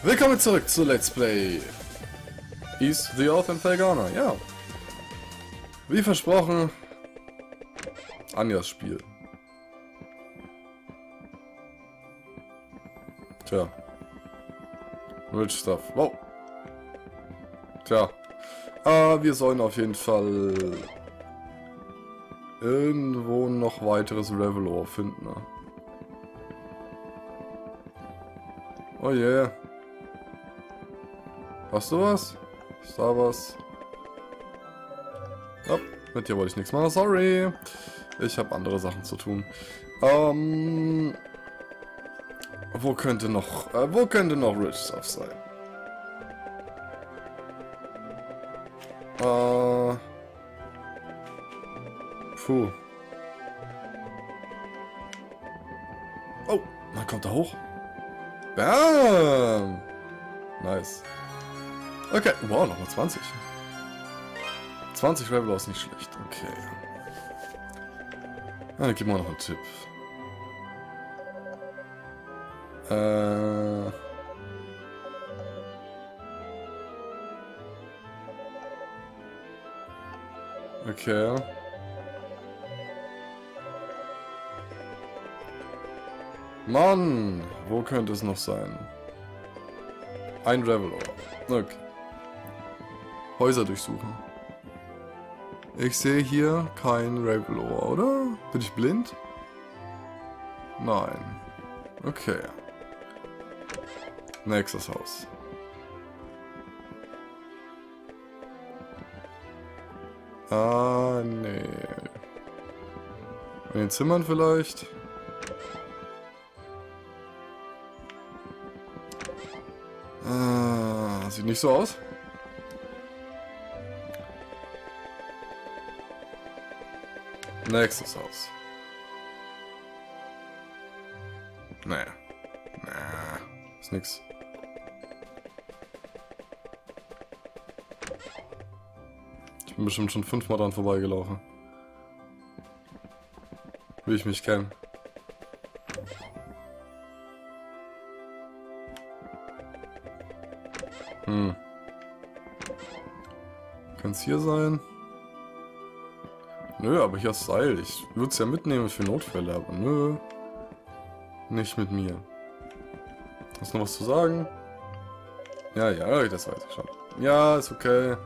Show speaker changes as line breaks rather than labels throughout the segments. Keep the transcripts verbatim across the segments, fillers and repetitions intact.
Willkommen zurück zu Let's Play Ys the Earth and Felghana. Ja, wie versprochen, Anjas Spiel. Tja, Rich Stuff. Wow. Tja, äh, wir sollen auf jeden Fall irgendwo noch weiteres Revelor finden. Ne? Oh yeah. Hast du was? Ist da was? Oh, mit dir wollte ich nichts machen. Sorry. Ich habe andere Sachen zu tun. Ähm, wo könnte noch, äh, wo könnte noch Rich Stuff sein? Äh, puh. Oh, man kommt da hoch. Bam! Nice. Okay, wow, nochmal zwanzig. zwanzig Revelor ist nicht schlecht, okay. Ah, dann gib mal noch einen Tipp. Äh... Okay. Mann, wo könnte es noch sein? Ein Revelor. Okay. Häuser durchsuchen. Ich sehe hier kein Revelor, oder? Bin ich blind? Nein. Okay. Nächstes Haus. Ah, nee. In den Zimmern vielleicht? Ah, sieht nicht so aus. Nächstes Haus. Nee. Nee. Ist nix. Ich bin bestimmt schon fünfmal dran vorbeigelaufen. Wie ich mich kenne. Hm. Kann's hier sein? Nö, aber hier ist Seil. Ich würde es ja mitnehmen für Notfälle, aber nö. Nicht mit mir. Hast du noch was zu sagen? Ja, ja, das weiß ich schon. Ja, ist okay.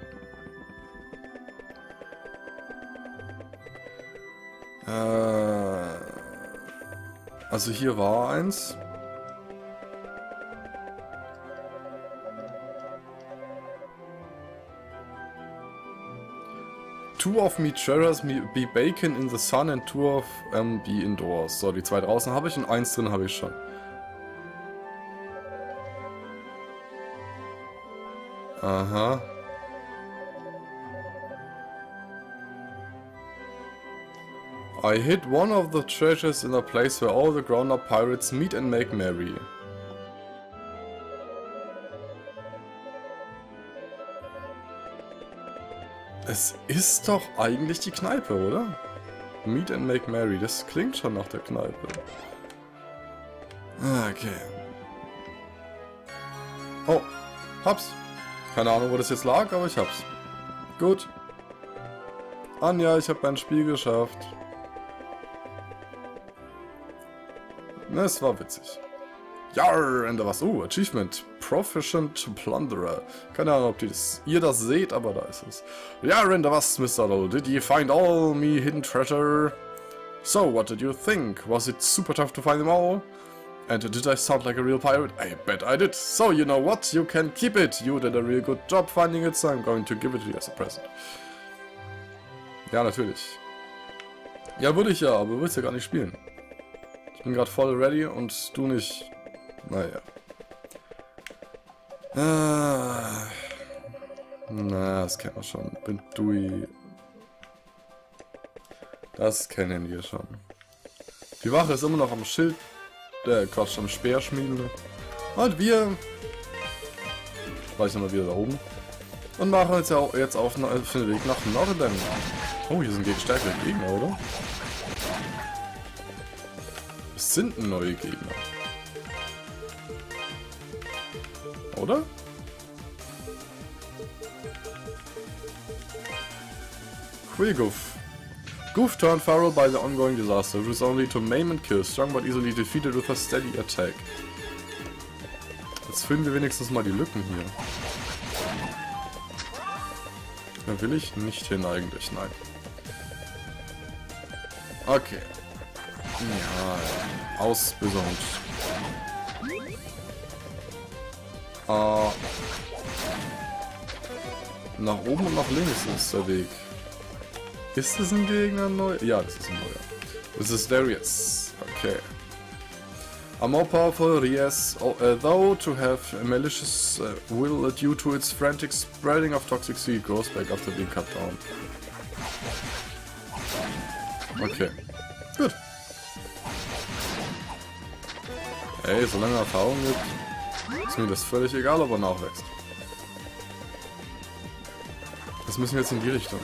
Äh, also hier war eins. Two of me treasures be bacon in the sun and two of um, be indoors. So, die zwei draußen habe ich und eins drin habe ich schon. Aha. I hid one of the treasures in a place where all the grown-up pirates meet and make merry. Es ist doch eigentlich die Kneipe, oder? Meet and make merry, das klingt schon nach der Kneipe. Okay. Oh, hab's. Keine Ahnung, wo das jetzt lag, aber ich hab's. Gut. Anja, ich hab mein Spiel geschafft. Es war witzig. Jarr, und da was. Oh, Achievement. Proficient Plunderer. Keine Ahnung, ob ihr das, ihr das seht, aber da ist es. Jarr, und da was, Mister Low. Did you find all me hidden treasure? So, what did you think? Was it super tough to find them all? And did I sound like a real pirate? I bet I did. So, you know what? You can keep it. You did a real good job finding it, so I'm going to give it to you as a present. Ja, natürlich. Ja, würde ich ja, aber du willst ja gar nicht spielen. Ich bin gerade voll ready und du nicht. Naja. Ah. Na, das kennen wir schon. Bindui. Das kennen wir schon. Die Wache ist immer noch am Schild. Der Quatsch, am Speer schmieden. Und wir. War ich nochmal wieder da oben. Und machen uns ja auch jetzt auf, auf den Weg nach Norden. Oh, hier sind gegen stärkere Gegner, oder? Es sind neue Gegner. Oder? Queer Goof. Goof turned feral by the ongoing disaster, which is only to maim and kill, strong but easily defeated with a steady attack. Jetzt finden wir wenigstens mal die Lücken hier. Da will ich nicht hin eigentlich, nein. Okay. Ja, Ausbildung. Uh, nach oben und nach links ist der Weg. Ist das ein Gegner neu? Ja, das ist ein neuer. This is Darius. Okay. A more powerful Rias, uh, though to have a malicious uh, will due to its frantic spreading of toxic seed grows back after being cut down. Okay. Gut. Ey, solange Erfahrung gibt, ist mir das völlig egal, ob er nachwächst. Das müssen wir jetzt in die Richtung.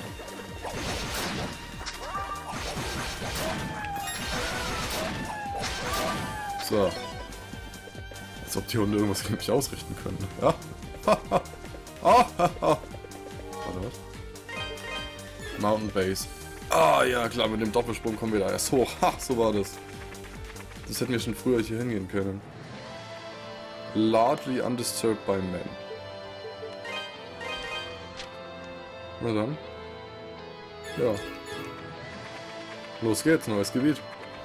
So. Als ob die Hunde irgendwas gegen mich ausrichten können. Ja. Oh, Warte, was? Mountain Base. Ah, ja, klar, mit dem Doppelsprung kommen wir da erst hoch. Ha, so war das. Das hätten wir schon früher hier hingehen können. Largely undisturbed by men. Na dann. Ja. Los geht's, neues Gebiet.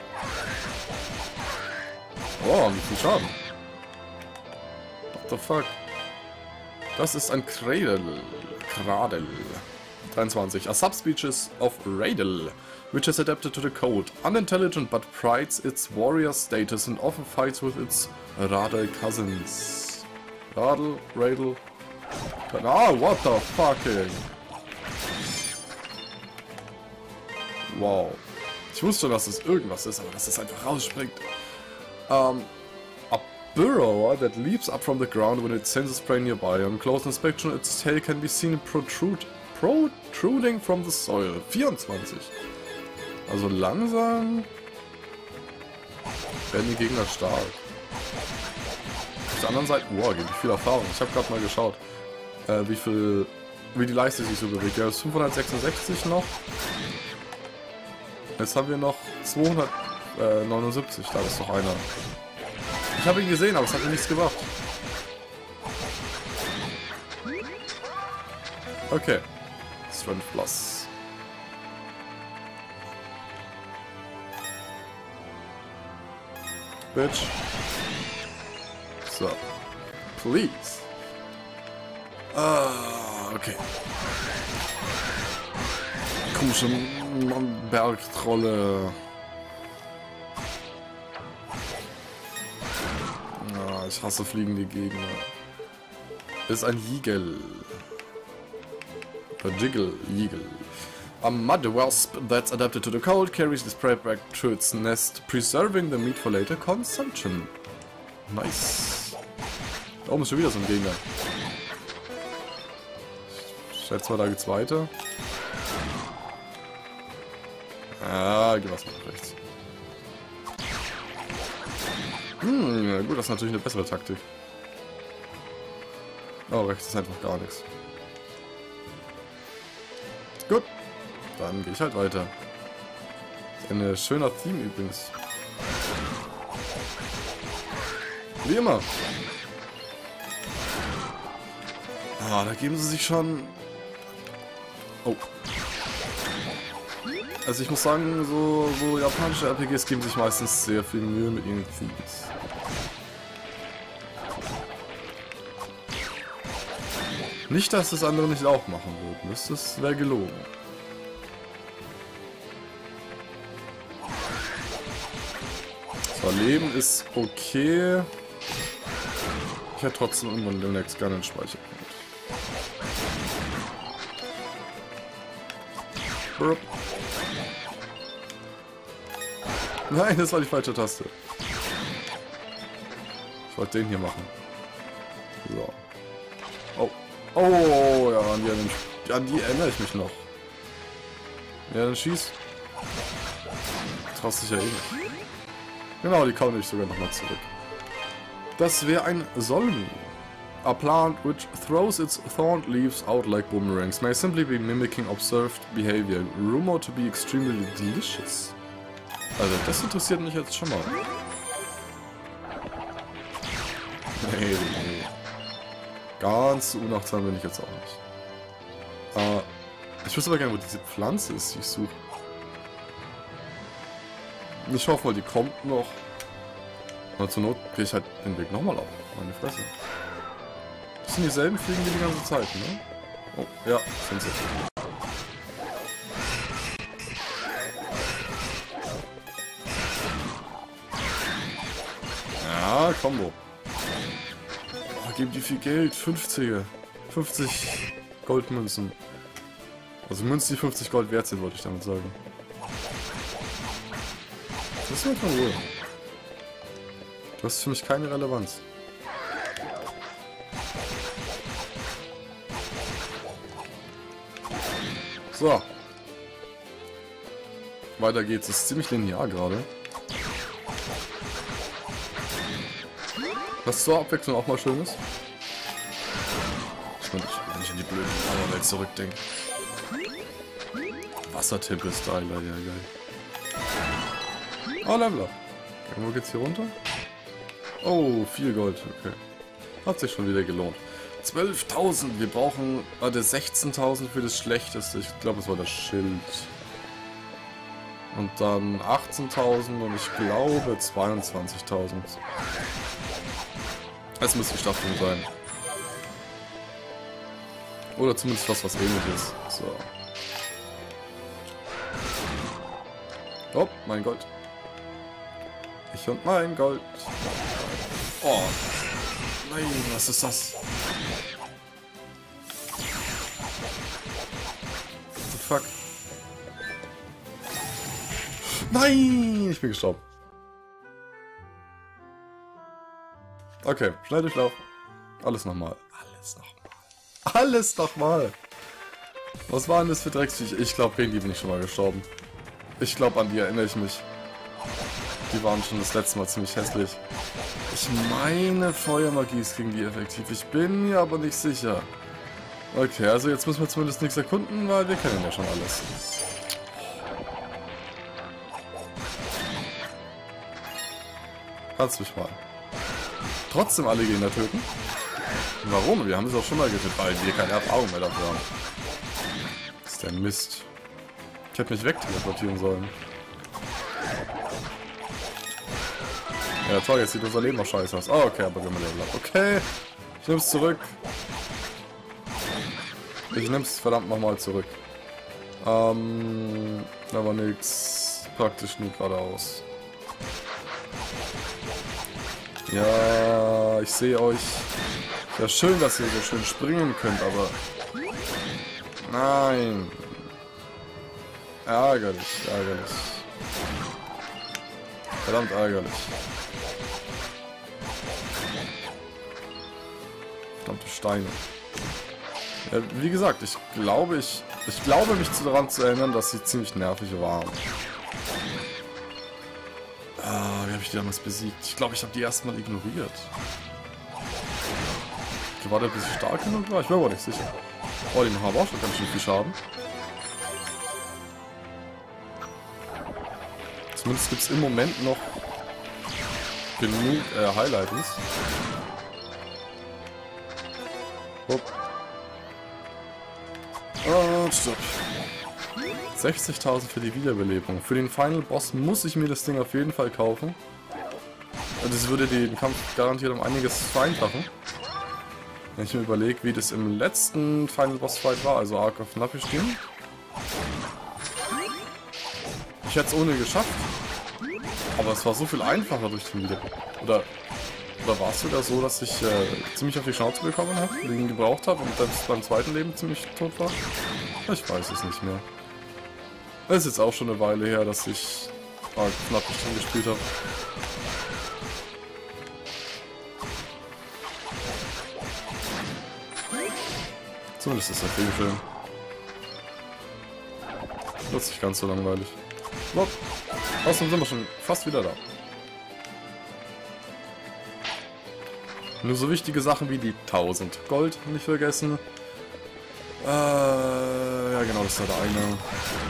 Oh, wie viel Schaden. What the fuck? Das ist ein Cradle. Cradle. dreiundzwanzig. A subspecies of Radel, which is adapted to the code. Unintelligent but prides its warrior status and often fights with its Radel cousins. Radel, Radel. Ah, what the fucking. Wow. Ich wusste schon, dass es irgendwas ist, aber dass es einfach rausspringt. Um, a burrower that leaps up from the ground when it senses prey nearby. On close inspection, its tail can be seen protrude, protruding from the soil. vierundzwanzig. Also langsam werden die Gegner stark. Auf der anderen Seite, wow, gibt viel Erfahrung. Ich habe gerade mal geschaut, äh, wie viel, wie die Leiste sich so bewegt. Ja, das ist fünfhundertsechsundsechzig noch. Jetzt haben wir noch zweihundertneunundsiebzig, da ist doch einer. Ich habe ihn gesehen, aber es hat mir nichts gebracht. Okay. Strength Plus. Bitch. So. Please. Ah, okay. Komische Bergtrolle. Ah, ich hasse fliegende Gegner. Ist ein Jigel. Oder Jiggle, Jiggle. A mud wasp that's adapted to the cold carries this prey back to its nest, preserving the meat for later consumption. Nice. Da oben ist schon wieder so ein Gegner. Ich schätze mal, da geht's weiter. Ah, geh was nach rechts. Hm, ja gut, das ist natürlich eine bessere Taktik. Oh, rechts ist einfach gar nichts. Gut, dann gehe ich halt weiter. Das ist ein schöner Theme übrigens. Wie immer. Ah, da geben sie sich schon... Oh. Also ich muss sagen, so, so japanische R P Gs geben sich meistens sehr viel Mühe mit ihren Themes. Nicht, dass das andere nicht auch machen würden. Das, das wäre gelogen. So, Leben ist okay. Ich hätte trotzdem irgendwann demnächst gerne einen Speicherpunkt. Burp. Nein, das war die falsche Taste. Ich wollte den hier machen. So. Oh. Oh, ja, an die, an die erinnere ich mich noch. Ja, dann schieß. Traust dich ja eh nicht. Genau, die kauen ich sogar nochmal zurück. Das wäre ein Solmi. A plant which throws its thorned leaves out like boomerangs may simply be mimicking observed behavior, rumored to be extremely delicious. Also das interessiert mich jetzt schon mal. Nee, nee. Ganz so unachtsam bin ich jetzt auch nicht. Äh, ich wüsste aber gerne, wo diese Pflanze ist, die ich suche. Ich hoffe mal, die kommt noch. Und zur Not gehe ich halt den Weg nochmal auf. Meine Fresse. Das sind dieselben Fliegen wie die ganze Zeit, ne? Oh, ja, sind sie. Ja, Combo. Oh, geben die viel Geld. fünfziger. fünfzig Goldmünzen. Also Münzen, die fünfzig Gold wert sind, wollte ich damit sagen. Das ist mir von Ruhe. Du hast für mich keine Relevanz. So. Weiter geht's. Es ist ziemlich linear gerade. Was zur Abwechslung auch mal schön ist. Ich meine, wenn ich an die blöde Welt zurückdenke. Wassertempel-Styler, ja geil. Oh, Level up. Okay, wo geht's hier runter? Oh, viel Gold, okay. Hat sich schon wieder gelohnt. zwölftausend, wir brauchen, warte, sechzehntausend für das Schlechteste. Ich glaube, es war das Schild. Und dann achtzehntausend und ich glaube zweiundzwanzigtausend. Das müsste die Staffelung sein. Oder zumindest was, was ähnliches. So. Oh, mein Gold. Ich und mein Gold. Oh. Nein, was ist das? What the fuck? Nein, ich bin gestorben. Okay, Schnelldurchlauf. Alles nochmal. Alles nochmal. Alles nochmal. Was waren das für Drecksviech? Ich glaube, gegen die bin ich schon mal gestorben. Ich glaube, an die erinnere ich mich. Die waren schon das letzte Mal ziemlich hässlich. Ich meine, Feuermagie ist gegen die effektiv. Ich bin mir aber nicht sicher. Okay, also jetzt müssen wir zumindest nichts erkunden, weil wir kennen ja schon alles. Kannst mich mal. Trotzdem alle Gegner töten? Warum? Wir haben es auch schon mal getötet, weil wir keine Erfahrung mehr dafür haben. Das ist der Mist. Ich hätte mich wegteleportieren sollen. Ja toll, jetzt sieht unser Leben noch scheiße aus. Oh, okay, aber wir haben Level up. Okay, ich nehm's zurück. Ich nehm's verdammt nochmal zurück. Ähm, da war nix. Praktisch nur geradeaus. Ja, ich sehe euch. Ja, schön, dass ihr so schön springen könnt, aber... Nein. Ärgerlich, ärgerlich. Verdammt ärgerlich. Verdammte Steine. Ja, wie gesagt, ich glaube, ich... Ich glaube, mich daran zu erinnern, dass sie ziemlich nervig waren. Ah, wie habe ich die damals besiegt? Ich glaube, ich habe die erstmal ignoriert. Gewartet, bis ich stark genug war? Ich bin aber nicht sicher. Oh, die machen aber auch schon ganz schön viel Schaden. Zumindest gibt es im Moment noch genug äh, Highlightings. Hopp. Und stopp. sechzigtausend für die Wiederbelebung. Für den Final Boss muss ich mir das Ding auf jeden Fall kaufen. Und das würde den Kampf garantiert um einiges vereinfachen. Wenn ich mir überlege, wie das im letzten Final Boss Fight war, also Ark of Napishtim. Ich hätte es ohne geschafft. Aber es war so viel einfacher durch den Wieder... Oder, oder war es sogar so, dass ich äh, ziemlich auf die Schnauze bekommen habe, den gebraucht habe und selbst beim zweiten Leben ziemlich tot war? Ich weiß es nicht mehr. Es ist jetzt auch schon eine Weile her, dass ich Ark of Napishtim gespielt habe. Zumindest ist der Film schön. Wird nicht ganz so langweilig. Lopp. Außerdem sind wir schon fast wieder da. Nur so wichtige Sachen wie die tausend Gold nicht vergessen. Äh, ja genau, das ist ja der eine.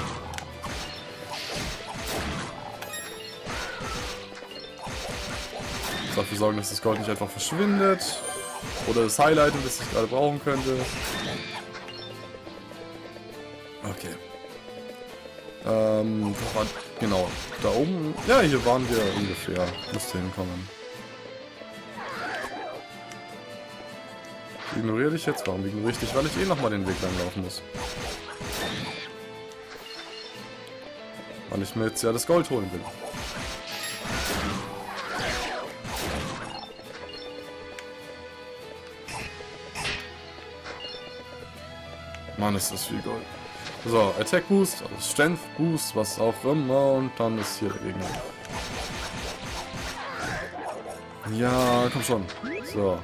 Dafür sorgen, dass das Gold nicht einfach verschwindet. Oder das Highlighten, das ich gerade brauchen könnte. Okay. Ähm, war, genau, da oben. Ja, hier waren wir ungefähr. Müsste hinkommen. Ich ignoriere dich jetzt. Warum ignoriere ich dich? Weil ich eh nochmal den Weg lang laufen muss. Weil ich mir jetzt ja das Gold holen will. Mann, ist das viel Gold. So, Attack Boost, also Strength Boost, was auch immer, und dann ist hier der Gegner. Ja, komm schon. So.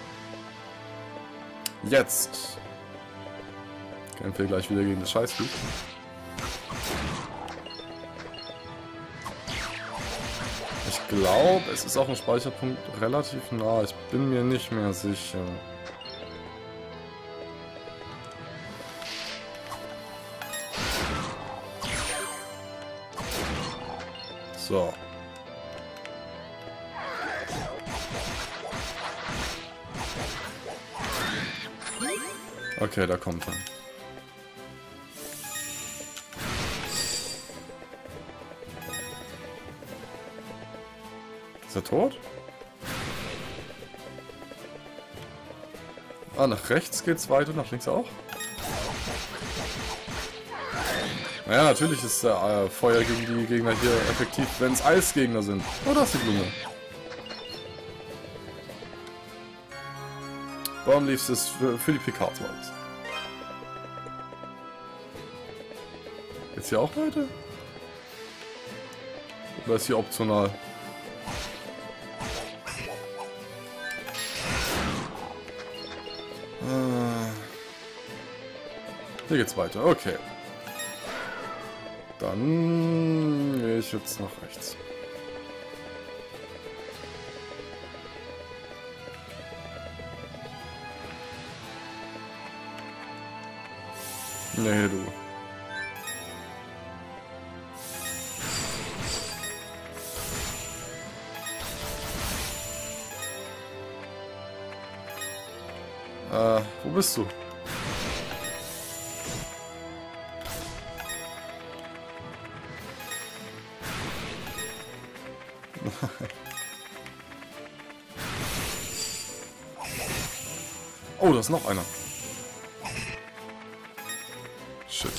Jetzt. Kämpfen wir gleich wieder gegen das Scheißvieh. Ich glaube, es ist auch ein Speicherpunkt relativ nah. Ich bin mir nicht mehr sicher. So. Okay, da kommt er. Ist er tot? Ah, nach rechts geht's weiter, nach links auch? Naja, natürlich ist äh, Feuer gegen die Gegner hier effektiv, wenn es Eisgegner sind. Oh, da ist die Blume. Warum lief es für, für die Picards aus? Jetzt hier auch weiter? Oder ist hier optional? Hier geht's weiter, okay. Dann gehe ich jetzt nach rechts. Nee, du. Äh, wo bist du? Oh, da ist noch einer. Shit.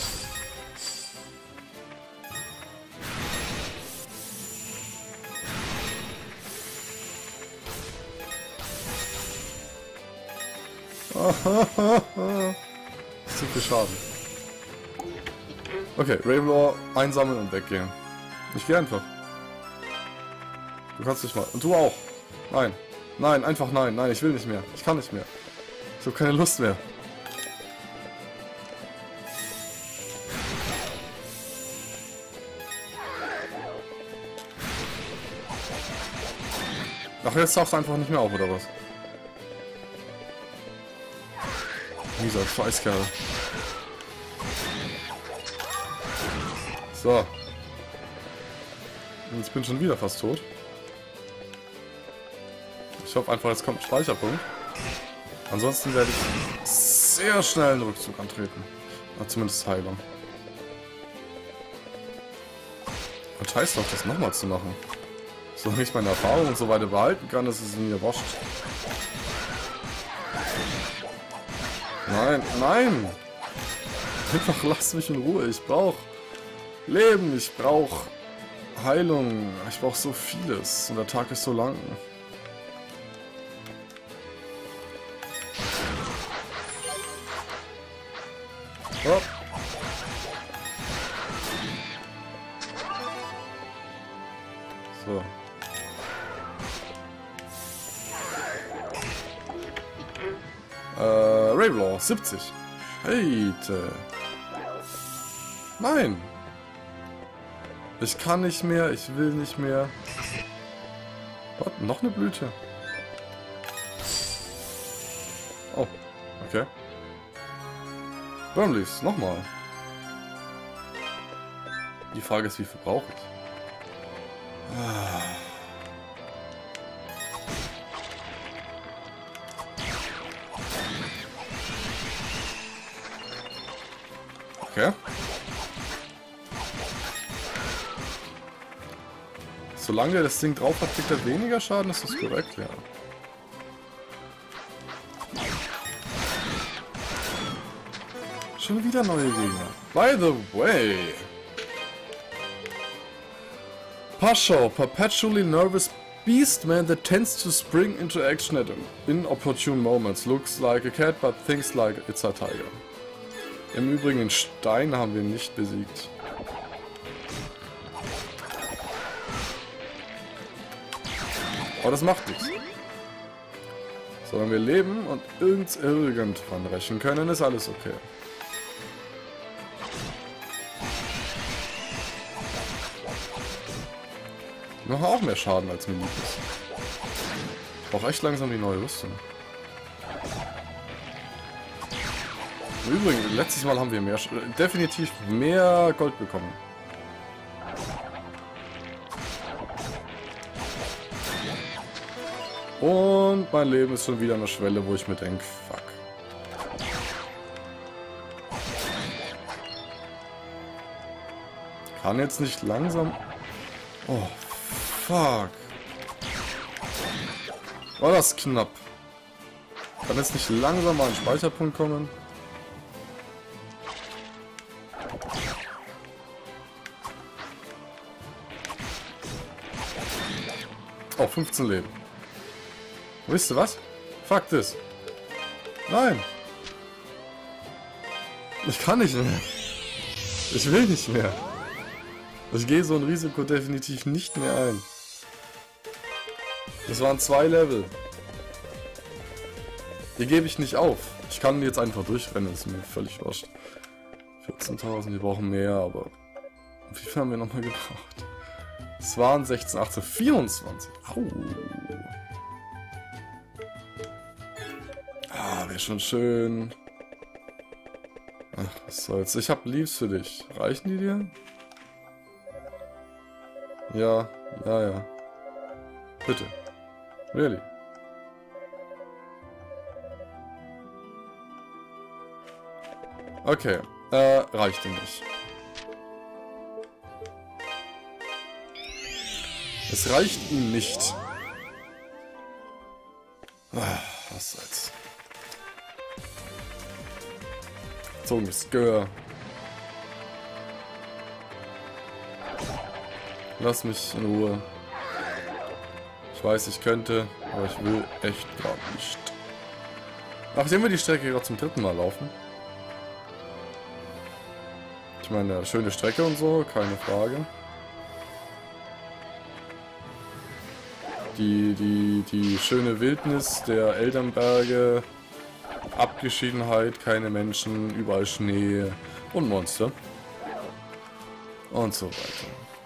Zu viel Schaden. Okay, Ravenlord einsammeln und weggehen. Ich gehe einfach. Du kannst nicht mal. Und du auch. Nein. Nein, einfach nein. Nein, ich will nicht mehr. Ich kann nicht mehr. Ich habe keine Lust mehr. Ach, jetzt tauchst du einfach nicht mehr auf, oder was? Dieser Scheißkerl. So. Und jetzt bin ich schon wieder fast tot. Ich hoffe einfach, jetzt kommt ein Speicherpunkt. Ansonsten werde ich sehr schnell einen Rückzug antreten. Oder zumindest Heilung. Und heißt doch, das nochmal zu machen. Solange ich meine Erfahrung und so weiter behalten kann, ist es mir wurscht. Nein, nein! Einfach lass mich in Ruhe. Ich brauche Leben, ich brauche Heilung. Ich brauche so vieles. Und der Tag ist so lang. Oh. So. Äh, Ravenlord, siebzig. Scheite. Nein. Ich kann nicht mehr, ich will nicht mehr. Was? Noch eine Blüte? Oh, okay. Burnleys, nochmal. Die Frage ist, wie viel brauche ich? Ah. Okay. Solange er das Ding drauf hat, kriegt er weniger Schaden, ist das korrekt, ja. Schon wieder neue Gegner. By the way. Pascho, perpetually nervous beastman that tends to spring into action at inopportune moments. Looks like a cat, but thinks like it's a tiger. Im Übrigen den Stein haben wir nicht besiegt. Aber das macht nichts. Solange wir leben und uns irgendwann rächen können, ist alles okay. Wir machen auch mehr Schaden als mir lieb ist. Ich brauche echt langsam die neue Rüstung. Im Übrigen, letztes Mal haben wir mehr, definitiv mehr Gold bekommen. Und mein Leben ist schon wieder an der Schwelle, wo ich mir denke, fuck. Kann jetzt nicht langsam... Oh, fuck. War das knapp. Kann jetzt nicht langsam mal ein Speicherpunkt kommen? Oh, fünfzehn Leben. Wisst ihr was? Fuck this. Nein. Ich kann nicht mehr. Ich will nicht mehr. Ich gehe so ein Risiko definitiv nicht mehr ein. Das waren zwei Level. Die gebe ich nicht auf. Ich kann jetzt einfach durchrennen, ist mir völlig wurscht. vierzehntausend, wir brauchen mehr, aber... Wie viel haben wir nochmal gebraucht? Es waren sechzehn, achtzehn, vierundzwanzig. Au. Ah, wäre schon schön. Ach, was soll's. Ich hab Leaves für dich. Reichen die dir? Ja, ja, ja. Bitte. Really? Okay. Äh, reicht dir nicht. Es reicht ihm nicht. Ah, was soll's. Zogenes Gehör. Lass mich in Ruhe. Ich weiß, ich könnte, aber ich will echt gerade nicht. Nachdem wir die Strecke gerade zum dritten Mal laufen. Ich meine, schöne Strecke und so, keine Frage. Die, die, die schöne Wildnis der Elternberge, Abgeschiedenheit, keine Menschen, überall Schnee und Monster. Und so weiter.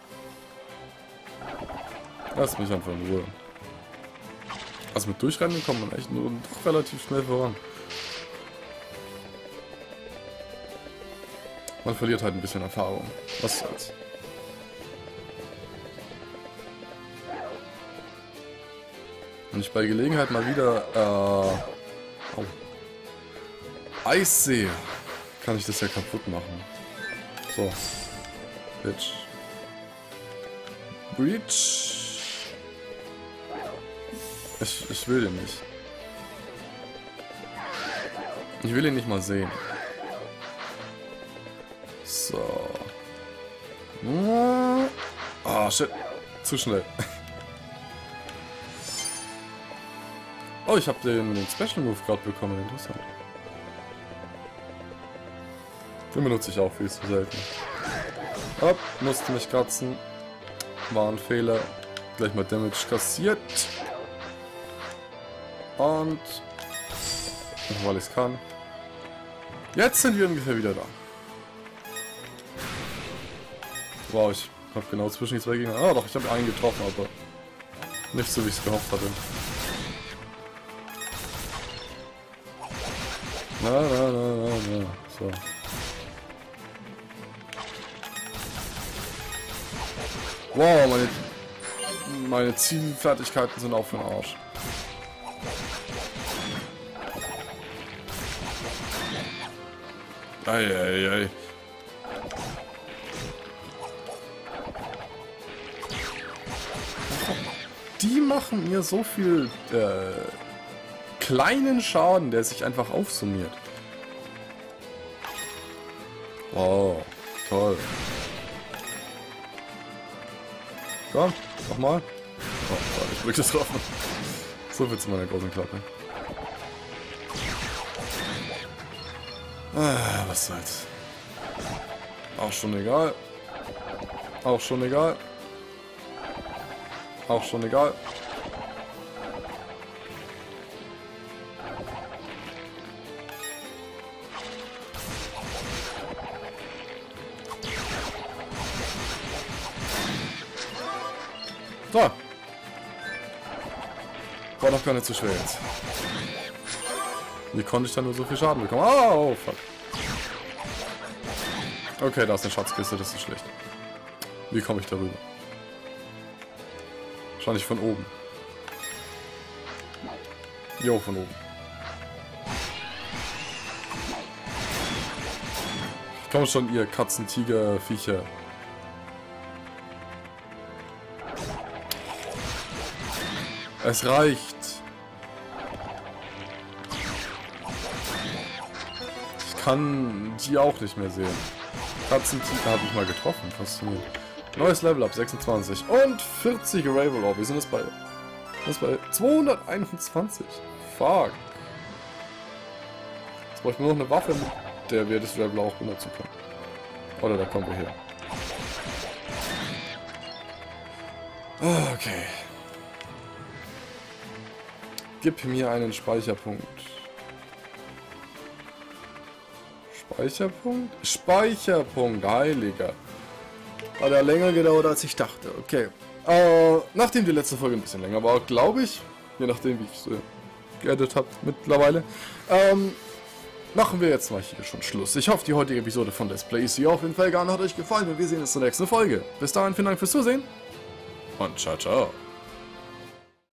Lass mich einfach in Ruhe. Also mit Durchrennen kommt man echt nur doch relativ schnell voran. Man verliert halt ein bisschen Erfahrung. Was soll's. Wenn ich bei Gelegenheit mal wieder äh, oh, Eis sehe, kann ich das ja kaputt machen. So. Bitch. Breach. Ich, ich will den nicht. Ich will ihn nicht mal sehen. So. Ah, oh, shit. Zu schnell. Oh, ich habe den, den Special Move gerade bekommen. Interessant. Den benutze ich auch viel zu selten. Hopp, musste mich kratzen. War ein Fehler. Gleich mal Damage kassiert. Und... weil ich es kann. Jetzt sind wir ungefähr wieder da. Wow, ich habe genau zwischen die zwei Gegner... Ah doch, ich habe einen getroffen, aber... nicht so, wie ich es gehofft hatte. Na, na, na, na, na. So. Wow, meine, meine Zielfertigkeiten sind auch für den Arsch. Eieiei. Ei, ei. Die machen mir so viel äh, kleinen Schaden, der sich einfach aufsummiert. Wow, toll. Komm, nochmal. Oh, ich blick das drauf. So viel zu meiner großen Klappe. Ah, was soll's. Auch schon egal. Auch schon egal. Auch schon egal. So. War doch gar nicht so schwer jetzt. Wie konnte ich dann nur so viel Schaden bekommen? Oh, oh fuck. Okay, da ist eine Schatzkiste, das ist schlecht. Wie komme ich darüber? Wahrscheinlich von oben. Jo, von oben. Komm schon, ihr Katzen, Tiger, Viecher. Es reicht. Ich kann die auch nicht mehr sehen. Katzen-Tiger habe ich mal getroffen. Faszinierend. Neues Level ab sechsundzwanzig und vierzig Ravel Orb. Wir sind jetzt bei, jetzt bei zweihunderteinundzwanzig. Fuck. Jetzt brauche ich nur noch eine Waffe, mit der wir das Level auch benutzen können. Oder da kommen wir her. Okay. Gib mir einen Speicherpunkt. Speicherpunkt? Speicherpunkt, heiliger. Hat ja länger gedauert, als ich dachte. Okay. Äh, nachdem die letzte Folge ein bisschen länger war, glaube ich, je nachdem, wie ich es äh, geedit habe mittlerweile, ähm, machen wir jetzt mal hier schon Schluss. Ich hoffe, die heutige Episode von Let's Play ist hier auf jeden Fall getan, hat euch gefallen und wir sehen uns zur nächsten Folge. Bis dahin, vielen Dank fürs Zusehen und ciao, ciao.